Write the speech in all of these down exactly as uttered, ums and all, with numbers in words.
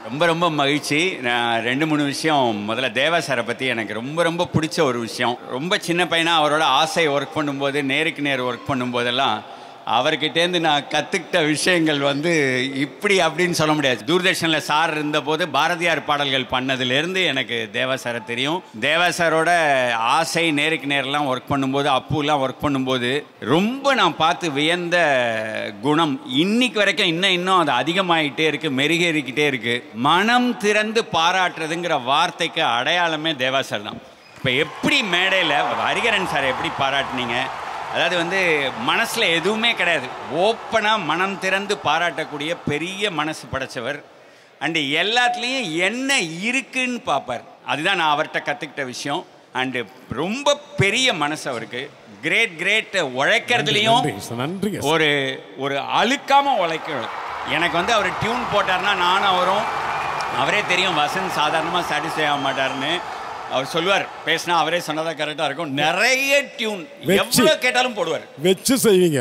ரொம்ப ரொம்ப மகிழ்ச்சி. நான் ரெண்டு மூணு விஷயம். முதல்ல தேவா சாரை பற்றி எனக்கு ரொம்ப ரொம்ப பிடிச்ச ஒரு விஷயம். ரொம்ப சின்ன பையனாக அவரோட ஆசை ஒர்க் பண்ணும்போது, நேருக்கு நேர் ஒர்க் பண்ணும்போதெல்லாம் அவர்கிட்டேருந்து நான் கற்றுக்கிட்ட விஷயங்கள் வந்து இப்படி அப்படின்னு சொல்ல முடியாது. தூர்தர்ஷனில் சார் இருந்தபோது பாரதியார் பாடல்கள் பண்ணதுலேருந்து எனக்கு தேவா சாரை தெரியும். தேவா சாரோட ஆசை நேருக்கு நேரெலாம் ஒர்க் பண்ணும்போது, அப்புலாம் ஒர்க் பண்ணும்போது ரொம்ப நான் பார்த்து வியந்த குணம் இன்னைக்கு வரைக்கும் இன்னும் இன்னும் அது அதிகமாகிட்டே இருக்குது, மெருகேறிக்கிட்டே இருக்குது. மனம் திறந்து பாராட்டுறதுங்கிற வார்த்தைக்கு அடையாளமே தேவா சார் தான். இப்போ எப்படி மேடையில் ஹரிகரன் சாரை எப்படி பாராட்டினீங்க? அதாவது வந்து மனசில் எதுவுமே கிடையாது, ஓப்பனாக மனம் திறந்து பாராட்டக்கூடிய பெரிய மனசு படைச்சவர். அண்டு எல்லாத்துலேயும் என்ன இருக்குன்னு பார்ப்பார். அதுதான் நான் அவர்கிட்ட கற்றுக்கிட்ட விஷயம். அண்டு ரொம்ப பெரிய மனசு அவருக்கு. கிரேட் கிரேட் உழைக்கிறதுலையும் ஒரு ஒரு அழுக்காமல் உழைக்கணும். எனக்கு வந்து அவர் டியூன் போட்டார்னா நானும் அவரும், அவரே தெரியும் வசந்த் சாதாரணமாக சாட்டிஸ்ஃபை ஆக மாட்டார்னு. அவர் சொல்லுவார், பேசினா அவரே சொன்னதா கரெக்டாக இருக்கும். நிறைய டியூன் எவ்வளோ கேட்டாலும் போடுவார். வச்சு செய்வீங்க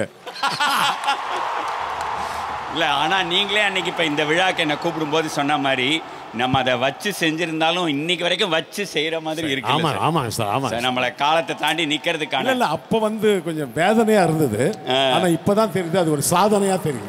இல்லை, ஆனால் நீங்களே அன்னைக்கு இப்போ இந்த விழாக்கு என்னை கூப்பிடும்போது சொன்ன மாதிரி நம்ம அதை வச்சு செஞ்சிருந்தாலும் இன்னைக்கு வரைக்கும் வச்சு செய்கிற மாதிரி இருக்கு. ஆமாம் ஆமாம் சார், ஆமாம் சார். நம்மளை காலத்தை தாண்டி நிற்கிறதுக்கான இல்லை, அப்போ வந்து கொஞ்சம் வேதனையாக இருந்தது. ஆனால் இப்போ தான் தெரியுது அது ஒரு சாதனையாக தெரியுது.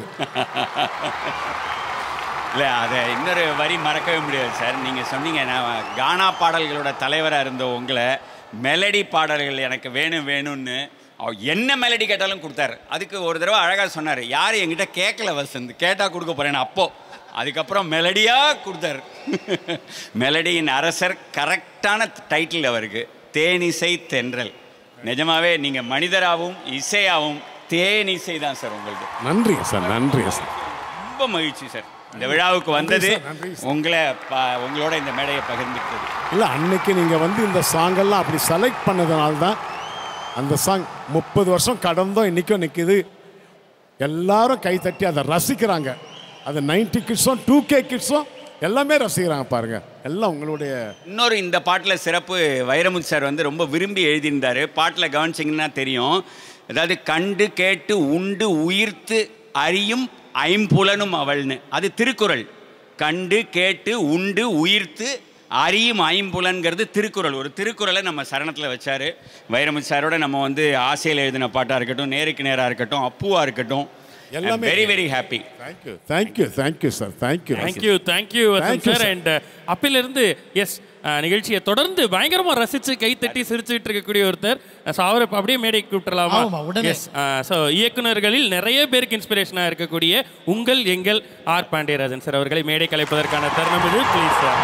இல்லை, அதை இன்னொரு வரி மறக்கவே முடியாது சார். நீங்கள் சொன்னீங்க, நான் கானா பாடல்களோட தலைவராக இருந்த உங்களை மெலடி பாடல்கள் எனக்கு வேணும் வேணும்னு என்ன மெலடி கேட்டாலும் கொடுத்தாரு. அதுக்கு ஒரு தடவை அழகாக சொன்னார், யார் என்கிட்ட கேட்கல வசந்த், கேட்டால் கொடுக்க போகிறேன்னு. அப்போது அதுக்கப்புறம் மெலடியாக கொடுத்தாரு. மெலடியின் அரசர், கரெக்டான டைட்டில் அவருக்கு, தேனிசை தென்றல். நிஜமாவே நீங்கள் மனிதராகவும் இசையாகவும் தேனிசை தான் சார் உங்களுக்கு. நன்றி சார், நன்றி சார். ரொம்ப மகிழ்ச்சி சார் இந்த விழாவுக்கு வந்தது, உங்களை உங்களோட இந்த மேடையை பகிர்ந்துக்கிட்டது. இல்லை, அன்னைக்கு நீங்கள் வந்து இந்த சாங்கெல்லாம் அப்படி செலக்ட் பண்ணதுனால தான் அந்த சாங் முப்பது வருஷம் கடந்தும் இன்றைக்கும் நிற்கிது. எல்லாரும் கைத்தட்டி அதை ரசிக்கிறாங்க. அது நைன்டி கிட்ஸும் டூ கே கிட்ஸும் எல்லாமே ரசிக்கிறாங்க பாருங்கள். எல்லாம் உங்களுடைய இன்னொரு இந்த பாட்டில் சிறப்பு, வைரமுத்து சார் வந்து ரொம்ப விரும்பி எழுதியிருந்தார். பாட்டில் கவனிச்சிங்கன்னா தெரியும். அதாவது கண்டு கேட்டு உண்டு உயிர்த்து அறியும் ஐம்புலனும் அவள்னு. அது திருக்குறள். கண்டு கேட்டு உண்டு உயிர்த்து அறியும் ஐம்புலன்கிறது திருக்குறள். ஒரு திருக்குறளை நம்ம சரணத்தில் வச்சார் வைரமுத்து சாரோட. நம்ம வந்து ஆசையில் எழுதின பாட்டாக இருக்கட்டும், நேருக்கு நேராக இருக்கட்டும், அப்புவாக இருக்கட்டும், எல்லாமே very very happy. Thank you thank you thank you sir. Thank you thank you thank you sir. And அப்பிலிருந்து எஸ் நிகழ்ச்சியை தொடர்ந்து பயங்கரமாக ரசித்து கைத்தட்டி சிரிச்சுட்டு இருக்கக்கூடிய ஒருத்தர். ஸோ அவரை அப்படியே மேடைக்கு கூப்பிட்டுலாமா? எஸ். ஸோ இயக்குநர்களில் நிறைய பேருக்கு இன்ஸ்பிரேஷனாக இருக்கக்கூடிய உங்கள் எங்கள் ஆர் பாண்டியராஜன் சார் அவர்களை மேடை கலைப்பதற்கான தருணம் இது. Please sir.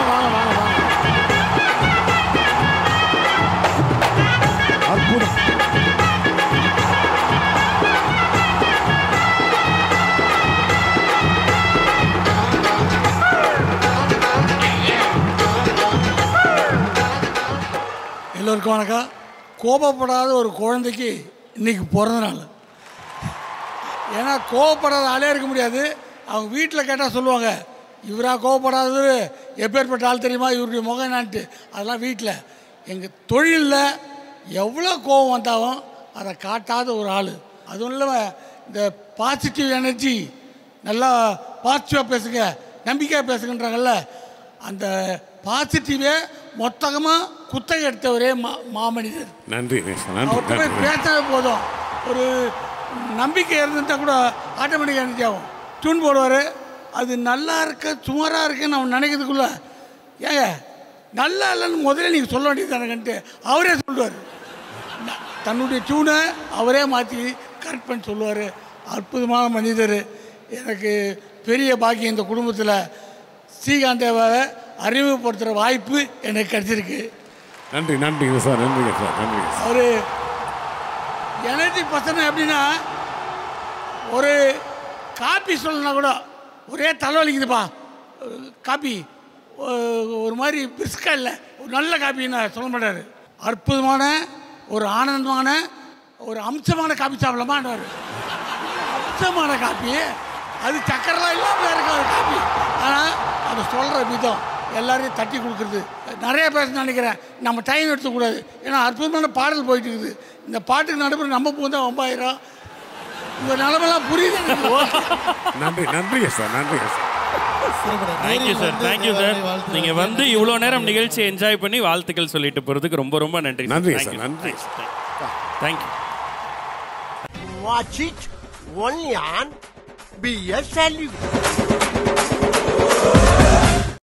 அற்புதம். எல்லோருக்கும் வணக்கம். கோபப்படாத ஒரு குழந்தைக்கு இன்றைக்கி பிறந்த நாள். ஏன்னா கோபப்படாத ஆளே இருக்க முடியாது. அவங்க வீட்டில் கேட்டால் சொல்லுவாங்க, இவராக கோபப்படாதது எப்பேற்பட்ட ஆள் தெரியுமா, இவருடைய முகம் என்னான்ட்டு. அதெல்லாம் வீட்டில். எங்கள் தொழிலில் எவ்வளோ கோபம் வந்தாலும் அதை காட்டாத ஒரு ஆள். அதுவும் இல்லாமல் இந்த பாசிட்டிவ் எனர்ஜி, நல்லா பாசிட்டிவாக பேசுங்க, நம்பிக்கையாக பேசுங்கன்றாங்கல்ல, அந்த பாசிட்டிவே மொத்தமாக குத்தகை எடுத்தவரே மா மாமனிதர். நன்றி. அவர்கிட்ட போய் பேசாத போதும், ஒரு நம்பிக்கை இருந்துட்டால் கூட ஆட்டோமேட்டிக்காக எனர்ஜி ஆகும். டியூன் போடுவார், அது நல்லா இருக்க சுமாராக இருக்குன்னு அவன் நினைக்கிறதுக்குள்ள, ஏங்க நல்லா இல்லைன்னு முதல்ல நீங்கள் சொல்ல வேண்டியது தானேன்ட்டு அவரே சொல்லுவார். தன்னுடைய டியூனை அவரே மாற்றி கரெக்ட் பண்ணி சொல்லுவார். அற்புதமான மனிதர். எனக்கு பெரிய பாக்கியம் இந்த குடும்பத்தில் ஸ்ரீகாந்த் தேவாவை அறிமுகப்படுத்துகிற வாய்ப்பு எனக்கு கிடைச்சிருக்கு. நன்றி நன்றிங்க சார். நன்றிங்க சார். நன்றி. ஒரு எனர்ஜி பர்சன் எப்படின்னா, ஒரு காப்பி சொல்லணும்னா கூட ஒரே தலைவலிக்குதுப்பா, காப்பி ஒரு மாதிரி பிரிஸ்கா இல்லை, ஒரு நல்ல காப்பின்னு சொல்ல மாட்டார். அற்புதமான ஒரு ஆனந்தமான ஒரு அம்சமான காப்பி சாப்பிடலாமான்றார். அம்சமான காப்பி, அது சக்கரெல்லாம் இல்லாமல் இருக்காது காப்பி. ஆனால் அதை சொல்கிற விதம், எல்லாரையும் தட்டி கொடுக்குறது. நிறைய பேச நினைக்கிறேன், நம்ம டைம் எடுத்துக்கூடாது. ஏன்னா அற்புதமான பாடல் போயிட்டு இருக்குது. இந்த பாட்டுக்கு நடுப்புற நம்ம பூந்தா ஒம்பாயிரம். உங்கள் நிலமெல்லாம் புரியுது. நன்றி நன்றி சார். நன்றி sir. Thank you sir, thank you sir. நீங்க வந்து இவ்வளவு நேரம் நிகழ்ச்சியை என்ஜாய் பண்ணி வாழ்த்துக்கள் சொல்லிட்டு போறதுக்கு ரொம்ப ரொம்ப நன்றி. நன்றி சார், நன்றி. Thank you. Watch it only on B S Value.